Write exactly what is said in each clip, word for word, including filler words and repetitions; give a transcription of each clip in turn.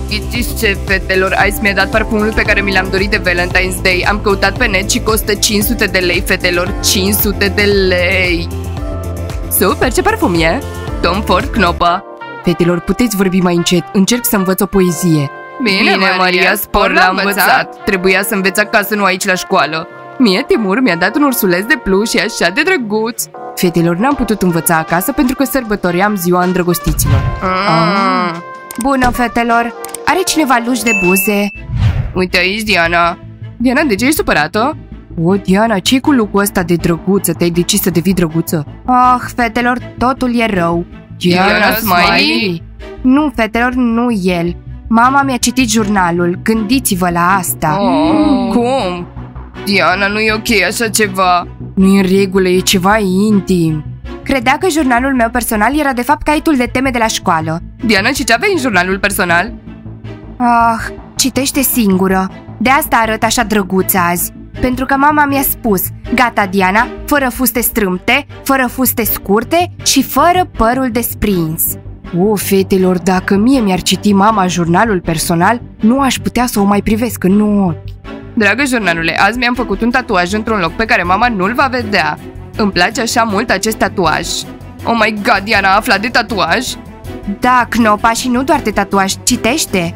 Ghiciți ce, fetelor, Ice mi-a dat parfumul pe care mi l-am dorit de Valentine's Day. Am căutat pe net și costă cinci sute de lei, fetelor. cinci sute de lei. Super, ce parfum e? Tom Ford Knopa. Fetelor, puteți vorbi mai încet. Încerc să învăț o poezie. Bine, Bine Maria, spor l-am învățat. Trebuia să înveți acasă, nu aici la școală. Mie Timur mi-a dat un ursuleț de pluș și așa de drăguț. Fetelor, n-am putut învăța acasă pentru că sărbătoream ziua îndrăgostiților. Ah. Bună, fetelor. Are cineva luși de buze? Uite aici, Diana. Diana, de ce ești supărată? O, Diana, ce-i cu lucrul ăsta de drăguță? Te-ai decis să devii drăguță? Oh, fetelor, totul e rău. Diana, Diana Smiley? Nu, fetelor, nu el. Mama mi-a citit jurnalul. Gândiți-vă la asta. Oh, cum? Diana, nu e ok așa ceva. Nu e în regulă, e ceva intim. Credea că jurnalul meu personal era de fapt caietul de teme de la școală. Diana, și ce aveai în jurnalul personal? Ah, citește singură. De asta arăt așa drăguță azi. Pentru că mama mi-a spus: gata, Diana, fără fuste strâmte, fără fuste scurte și fără părul desprins. O, fetelor, dacă mie mi-ar citi mama jurnalul personal, nu aș putea să o mai privesc în ochi. Dragă jurnalule, azi mi-am făcut un tatuaj într-un loc pe care mama nu-l va vedea. Îmi place așa mult acest tatuaj. Oh my god, Diana a aflat de tatuaj? Da, Knopa, și nu doar de tatuaj, citește.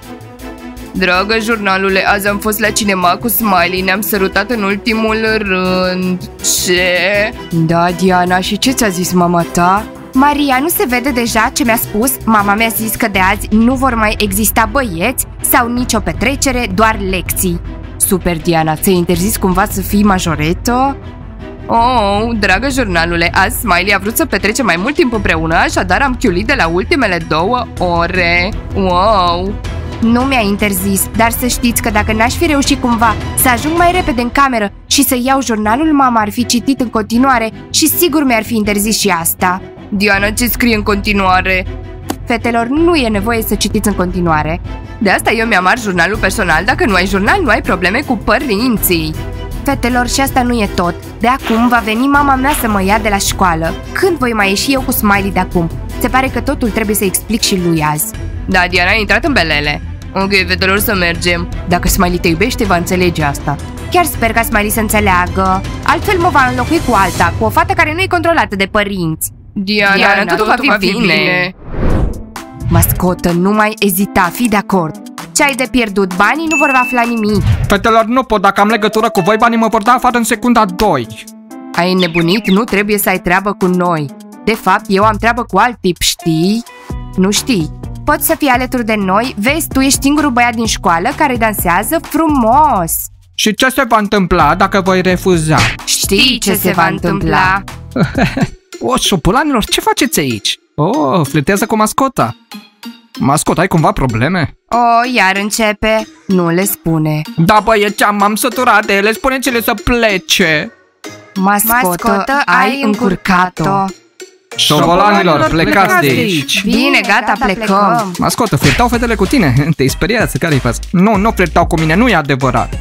Dragă jurnalule, azi am fost la cinema cu Smiley, ne-am sărutat în ultimul rând. Ce? Da, Diana, și ce ți-a zis mama ta? Maria, nu se vede deja ce mi-a spus? Mama mi-a zis că de azi nu vor mai exista băieți sau nicio petrecere, doar lecții. Super, Diana, ți-ai interzis cumva să fii majoretă? Oh, dragă jurnalule, azi Smiley a vrut să petrecem mai mult timp împreună, așadar am chiulit de la ultimele două ore. Wow! Nu mi-a interzis, dar să știți că dacă n-aș fi reușit cumva să ajung mai repede în cameră și să iau jurnalul, mama ar fi citit în continuare și sigur mi-ar fi interzis și asta. Diana, ce scrie în continuare? Fetelor, nu e nevoie să citiți în continuare. De asta eu mi-am ars jurnalul personal. Dacă nu ai jurnal, nu ai probleme cu părinții. Fetelor, și asta nu e tot. De acum va veni mama mea să mă ia de la școală. Când voi mai ieși eu cu Smiley de acum? Se pare că totul trebuie să explic și lui azi. Da, Diana a intrat în belele. Ok, fetelor, să mergem. Dacă Smiley te iubește, va înțelege asta. Chiar sper ca Smiley să înțeleagă. Altfel mă va înlocui cu alta, cu o fată care nu e controlată de părinți. Diana, Diana totul, totul va fi bine. bine. Mascotă, nu mai ezita, fii de acord. Ce ai de pierdut? Banii nu vor afla nimic. Fetelor, nu pot, dacă am legătură cu voi, banii mă vor da afară în secunda doi. Ai înnebunit? Nu trebuie să ai treabă cu noi. De fapt, eu am treabă cu alt tip, știi? Nu știi. Poți să fii alături de noi? Vezi, tu ești singurul băiat din școală care dansează frumos. Și ce se va întâmpla dacă voi refuza? Știi ce se va întâmpla? O, șopulanilor, ce faceți aici? Oh, flirtează cu mascota. Mascota, ai cumva probleme? Oh, iar începe. Nu le spune. Da, băieți, m-am săturat de ele, spune-ți-le să plece. Mascotă, Mascotă ai încurcat-o. Șobolanilor, plecați de aici. Bine, gata, plecăm. Mascotă, flirtau fetele cu tine? Te-ai speriat, care-i față? Nu, nu flirtau cu mine, nu e adevărat.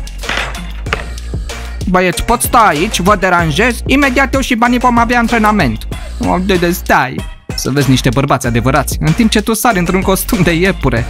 Băieți, pot sta aici, vă deranjez? Imediat eu și banii vom avea antrenament. O, de, de stai. Să vezi niște bărbați adevărați, în timp ce tu sari într-un costum de iepure.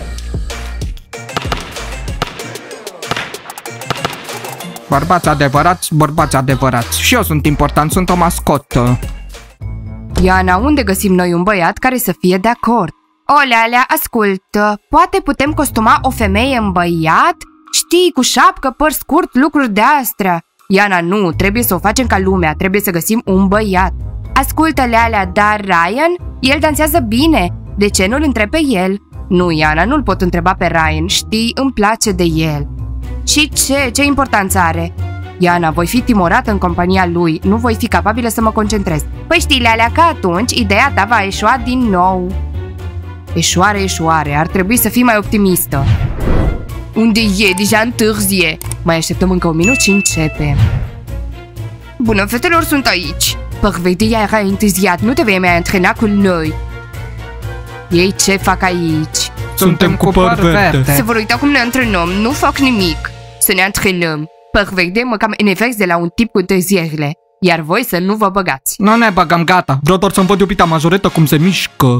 Bărbați adevărați, bărbați adevărați. Și eu sunt important, sunt o mascotă. Diana, unde găsim noi un băiat care să fie de acord? Olealea, ascultă, poate putem costuma o femeie în băiat? Știi, cu șapcă, păr scurt, lucruri de astea. Diana, nu, trebuie să o facem ca lumea, trebuie să găsim un băiat. Ascultă, Lealea, dar Ryan, el dansează bine. De ce nu-l întreb pe el? Nu, Iana, nu-l pot întreba pe Ryan, știi, îmi place de el. Și ce? Ce importanță are? Iana, voi fi timorată în compania lui, nu voi fi capabilă să mă concentrez. Păi știi, Lealea, că atunci ideea ta va eșua din nou. Eșoare, eșoare, ar trebui să fii mai optimistă. Unde e? Deja întârzie. Mai așteptăm încă un minut și începem. Bună, fetelor, sunt aici. Părvedia era întârziat, nu te vei mai antrena cu noi. Ei ce fac aici? Suntem cu păr verde. Se vor uita cum ne antrenăm, nu fac nimic. Să ne antrenăm. Păr verde mă cam enervez de la un tip cu întârzierile. Iar voi să nu vă băgați. Nu ne băgăm, gata. Vreau doar să-mi văd iubita majoretă cum se mișcă.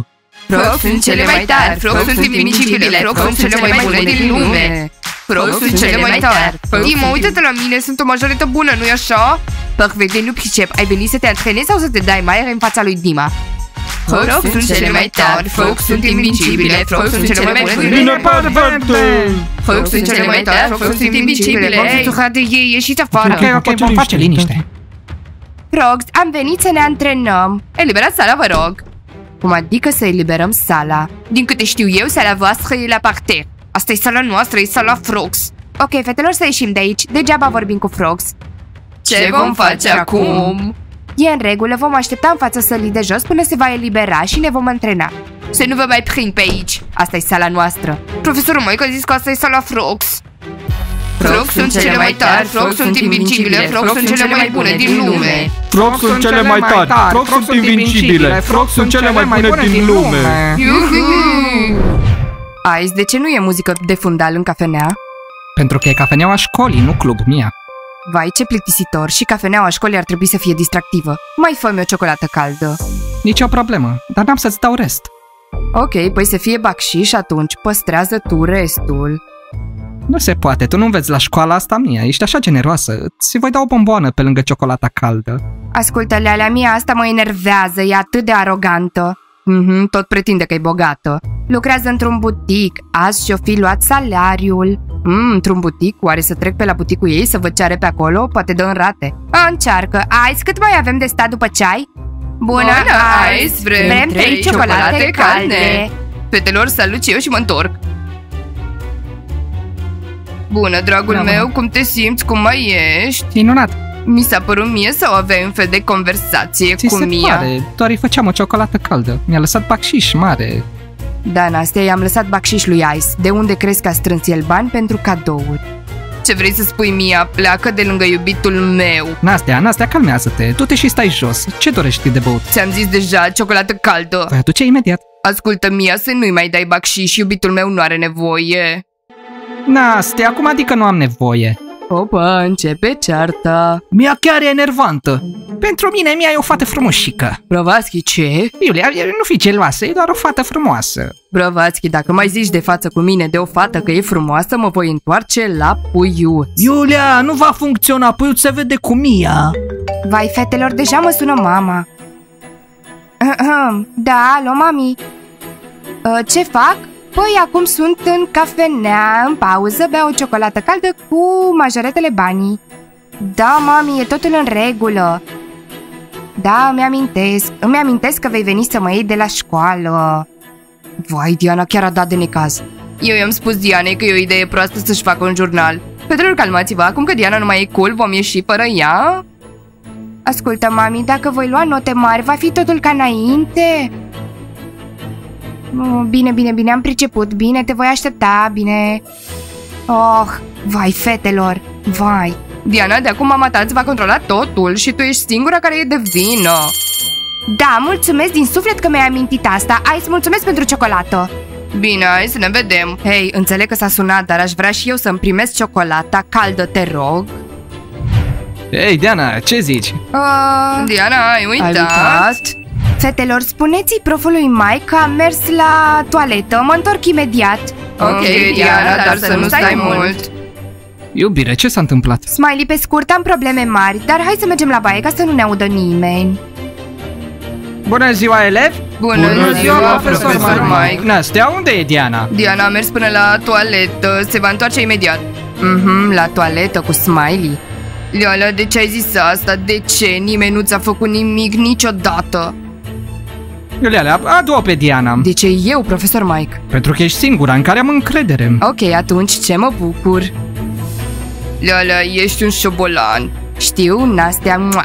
Frogs sunt cele mai tari, Frogs sunt invincibile, Frogs sunt cele mai bune din lume. Frogs sunt cele mai tari. Dima, uite-te la mine, sunt o majorită bună, nu-i așa? Perfect, nu pricep. Ai venit să te antrenezi sau să te dai mai în fața lui Dima? Frogs sunt cele mai tari, Frogs sunt invincibile, Frogs sunt cele mai bune din Bine, lume. perfect! Frogs sunt cele mai tari, Frogs sunt invincibile. V-am de ei, ieșiți afară. Ok, ok, vom face liniște. Frogs, am venit să ne antrenăm. Eliberați sala, vă rog. Cum adică să eliberăm sala? Din câte știu eu, sala voastră e la parter. Asta e sala noastră, e sala Frogs. Ok, fetelor, să ieșim de aici. Degeaba vorbim cu Frogs. Ce vom face acum? E în regulă, vom aștepta în fața sălii de jos până se va elibera și ne vom antrena. Să nu vă mai prind pe aici. Asta e sala noastră. Profesorul Mike a zis că asta e sala Frogs. Frogs sunt cele mai tari, Frogs sunt invincibile, Frogs sunt cele mai bune din lume. Frogs sunt cele mai tari, Frogs sunt invincibile, Frogs sunt cele mai bune din lume. Ice, de ce nu e muzică de fundal în cafenea? Pentru că e cafeneaua școlii, nu club, Mia. Vai, ce plictisitor, și cafeneaua școlii ar trebui să fie distractivă. Mai fă-mi o ciocolată caldă. Nici o problemă, dar n-am să-ți dau rest. Ok, păi să fie bacșiș atunci, păstrează tu restul. Nu se poate, tu nu înveți la școala asta, Mia, ești așa generoasă. Ți voi da o bomboană pe lângă ciocolata caldă. Ascultă, Lealea mea, asta mă enervează, e atât de arogantă. Mhm, tot pretinde că e bogată. Lucrează într-un butic, azi și-o fi luat salariul. Mm, într-un butic, oare să trec pe la buticul ei să văd ce are pe acolo? Poate dă în rate. A, încearcă. Ice, cât mai avem de stat după ceai? Bună, Ice, vrem, vrem trei ciocolate calde. Fetelor, salut și eu și mă întorc. Bună, dragul Bună, meu, bună. cum te simți? Cum mai ești? Minunat! Mi s-a părut mie sau aveai un fel de conversație Ți cu se Mia? pare, doar îi făceam o ciocolată caldă. Mi-a lăsat bacșiș mare. Da, Nastia, i-am lăsat bacșiș lui Ice. De unde crezi că a strâns el bani pentru cadouri? Ce vrei să spui, Mia? Pleacă de lângă iubitul meu. Nastia, Nastia, calmează-te, du-te și stai jos. Ce dorești de băut? Ți-am zis deja, ciocolată caldă. Voi aduce imediat. Ascultă, Mia, să nu-i mai dai bacșiș, iubitul meu nu are nevoie. Nastia, acum adică nu am nevoie. Opa, începe cearta. Mia chiar e enervantă. Pentru mine, Mia e o fată frumoșică. Bravaschi, ce? Iulia, nu fi geloasă, e doar o fată frumoasă. Bravaschi, dacă mai zici de față cu mine de o fată că e frumoasă, mă voi întoarce la puiuț. Iulia, nu va funcționa, puiuț se vede cu Mia. Vai, fetelor, deja mă sună mama. Da, alo, mami. Ce fac? Păi acum sunt în cafenea, în pauză, beau o ciocolată caldă cu majoretele banii. Da, mami, e totul în regulă. Da, îmi amintesc, îmi amintesc că vei veni să mă iei de la școală. Vai, Diana chiar a dat de necaz. Eu i-am spus Dianei că e o idee proastă să-și facă un jurnal. Fetelor, calmați-vă, acum că Diana nu mai e cool, vom ieși fără ea? Ascultă, mami, dacă voi lua note mari, va fi totul ca înainte? Oh, bine, bine, bine, am priceput. Bine, te voi aștepta, bine. Oh, vai, fetelor, vai. Diana, de acum mama ta îți va controla totul și tu ești singura care e de vină. Da, mulțumesc din suflet că mi-ai amintit asta. Ai să mulțumesc pentru ciocolată. Bine, hai să ne vedem. Hei, înțeleg că s-a sunat, dar aș vrea și eu să-mi primesc ciocolata caldă, te rog. Ei, Diana, ce zici? Uh, Diana, ai uitat? ai uitat? Fetelor, spuneți-i profului Mike că am mers la toaletă. Mă întorc imediat. Ok, Diana, dar să nu stai mult. Iubire, ce s-a întâmplat? Smiley, pe scurt, am probleme mari, dar hai să mergem la baie ca să nu ne audă nimeni. Bună ziua, elevi! Bună, Bună ziua, ziua, profesor profesor Mike. Nastia, unde e Diana? Diana a mers până la toaletă, se va întoarce imediat. Mhm, la toaletă cu Smiley. Leala, de ce ai zis asta? De ce? Nimeni nu ți-a făcut nimic niciodată. Iulia, adu-o pe Diana. De ce eu, profesor Mike? Pentru că ești singura în care am încredere. Ok, atunci ce mă bucur? Leala, ești un șobolan. Știu, Nastia, mua.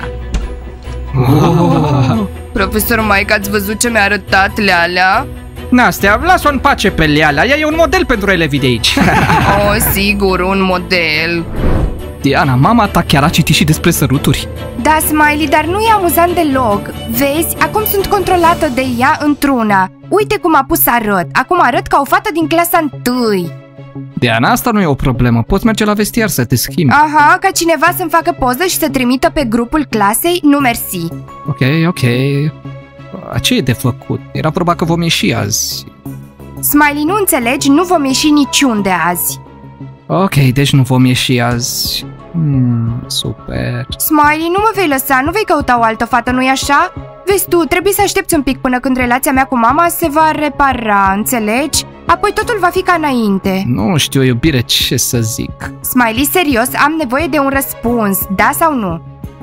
Oh. Profesor Mike, ați văzut ce mi-a arătat Leala? Nastia, lasă-o în pace pe Leala, ea e un model pentru elevii de aici. Oh, sigur, un model. Diana, mama ta chiar a citit și despre săruturi. Da, Smiley, dar nu e amuzant deloc. Vezi, acum sunt controlată de ea într-una. Uite cum a pus să arăt. Acum arăt ca o fată din clasa întâi. Diana, asta nu e o problemă, poți merge la vestiar să te schimbi. Aha, ca cineva să-mi facă poză și să trimită pe grupul clasei, nu mersi. Ok, ok. Ce e de făcut? Era vorba că vom ieși azi. Smiley, nu înțelegi? Nu vom ieși niciunde azi. Ok, deci nu vom ieși azi. Hmm, super. Smiley, nu mă vei lăsa, nu vei căuta o altă fată, nu-i așa? Vezi tu, trebuie să aștepți un pic până când relația mea cu mama se va repara, înțelegi? Apoi totul va fi ca înainte. Nu știu, iubire, ce să zic. Smiley, serios, am nevoie de un răspuns, da sau nu?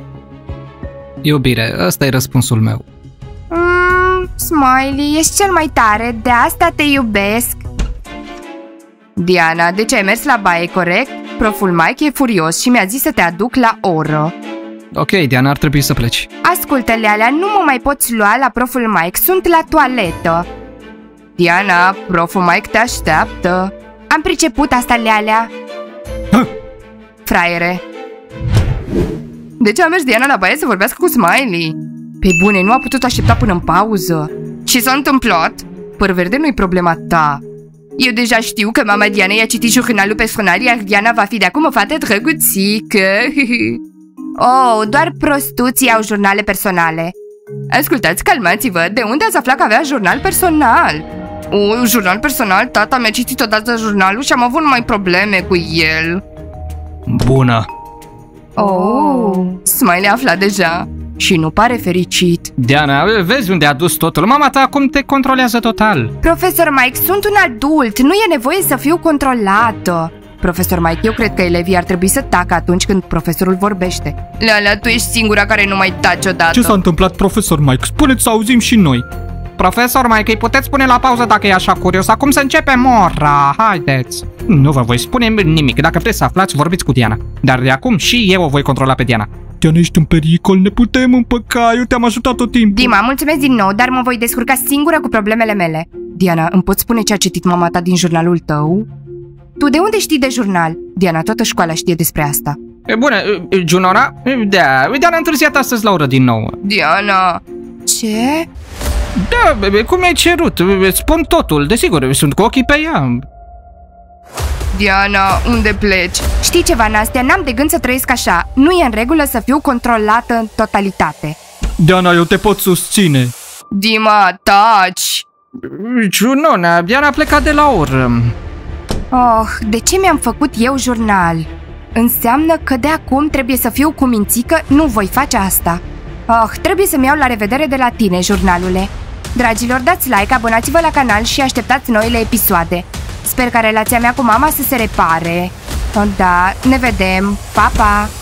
Iubire, ăsta e răspunsul meu. Mm, Smiley, ești cel mai tare, de asta te iubesc. Diana, de ce ai mers la baie, corect? Proful Mike e furios și mi-a zis să te aduc la oră. Ok, Diana, ar trebui să pleci. Ascultă, Lealea, nu mă mai poți lua la proful Mike, sunt la toaletă. Diana, proful Mike te așteaptă. Am priceput asta, Lealea. Ha! Fraiere. De ce a mers Diana la baie să vorbească cu Smiley? Pe bune, nu a putut aștepta până în pauză. Ce s-a întâmplat? Păr verde nu-i problema ta. Eu deja știu că mama Diana i-a citit jurnalul personal, iar Diana va fi de acum o fată drăguțică. Oh, doar prostuții au jurnale personale. Ascultați, calmați-vă, de unde ați aflat că avea jurnal personal? O, jurnal personal? Tata mi-a citit odată jurnalul și am avut numai probleme cu el. Bună. Oh, Smiley a aflat deja și nu pare fericit. Diana, vezi unde a dus totul? Mama ta acum te controlează total. Profesor Mike, sunt un adult, nu e nevoie să fiu controlată. Profesor Mike, eu cred că elevii ar trebui să tacă atunci când profesorul vorbește. Lealea, tu ești singura care nu mai taci odată. Ce s-a întâmplat, profesor Mike? Spuneți să auzim și noi. Profesor Mike, îi puteți spune la pauză dacă e așa curios. Acum să începem ora, haideți. Nu vă voi spune nimic, dacă vreți să aflați, vorbiți cu Diana. Dar de acum și eu o voi controla pe Diana. Diana, ești în pericol, ne putem împăca, eu te-am ajutat tot timpul. Dima, mulțumesc din nou, dar mă voi descurca singură cu problemele mele. Diana, îmi poți spune ce a citit mama ta din jurnalul tău? Tu de unde știi de jurnal? Diana, toată școala știe despre asta. E bună, Junora? Da, Diana a întârziat astăzi la oră din nou. Diana! Ce? Da, cum mi-ai cerut? Spun totul, desigur, sunt cu ochii pe ea. Diana, unde pleci? Știi ceva, Nastia, n-am de gând să trăiesc așa. Nu e în regulă să fiu controlată în totalitate. Diana, eu te pot susține. Dima, taci! Junona, Diana a plecat de la oră. Oh, de ce mi-am făcut eu jurnal? Înseamnă că de acum trebuie să fiu cumințică, nu voi face asta. Oh, trebuie să-mi iau la revedere de la tine, jurnalule. Dragilor, dați like, abonați-vă la canal și așteptați noile episoade. Sper ca relația mea cu mama să se repare. Oh, da, ne vedem. Pa, pa!